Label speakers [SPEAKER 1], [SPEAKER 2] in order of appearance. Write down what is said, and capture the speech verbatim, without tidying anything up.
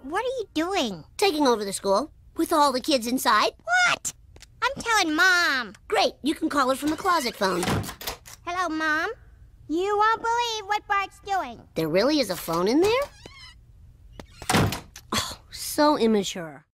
[SPEAKER 1] what are you doing?
[SPEAKER 2] Taking over the school with all the kids inside.
[SPEAKER 1] What? I'm telling Mom.
[SPEAKER 2] Great, you can call her from the closet phone.
[SPEAKER 1] Hello, Mom. You won't believe what Bart's doing.
[SPEAKER 2] There really is a phone in there? Oh, so immature.